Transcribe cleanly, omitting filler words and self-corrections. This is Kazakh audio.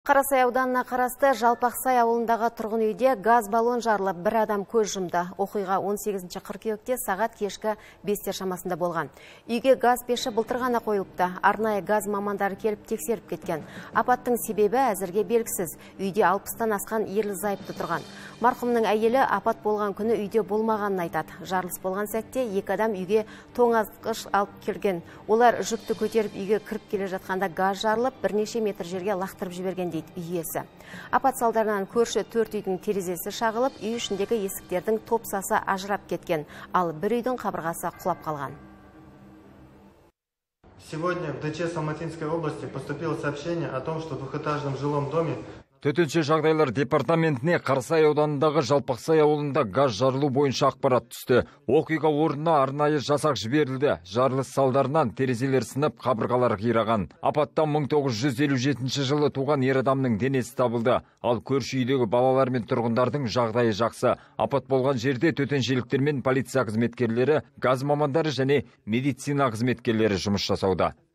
Қарасай ауданына қарасты Жалпақсай ауылындағы тұрғын үйде газ баллон жарылып, бір адам көз жұмды. Оқиға 18 қыркүйекте сағат кешкі 5 шамасында болған. Үйге газ пеші былтыр ғана қойылыпты. Арнайы газ мамандары келіп тексеріп кеткен. Апаттың себебі әзірге белгісіз. Үйде 60-тан асқан ерлі-зайыпты тұрған. Марқұмның әйелі апат болған күні үйде болмағанын айтады. Жарылыс болған сәтте екі адам үйге тоңазытқыш алып келген. Олар жүкті көтеріп үйге кіріп келе жатқанда газ жарылып, бірнеше метр жерге лақтырып жіберген дейді үй иесі. Апат салдарынан көрші 4 үйдің терезесі шағылып, үй ішіндегі есіктердің топсасы ажырап кеткен, ал бір үйдің қабырғасы құлап қалған. Сегодня в ДЧ Алматинской области поступило сообщение о том, что в двухэтажном жилом доме Төтенше жағдайлар департаментіне Қарасай ауданындағы Жалпақсай ауылында газ жарылу бойынша ақпарат түсті. Оқиға орнына арнайы жасақ жіберілді. Жарылыс салдарынан терезелер сынып, қабырғалар қираған. Апаттан 1957 жылы туған ер адамның денесі табылды. Ал көрші үйдегі балалар мен тұрғындардың жағдайы жақсы. Апат болған жерде төтеншеліктер мен полиция қызметкерлері, газ мамандары және медицина қызметкерлері жұмыс жасауда.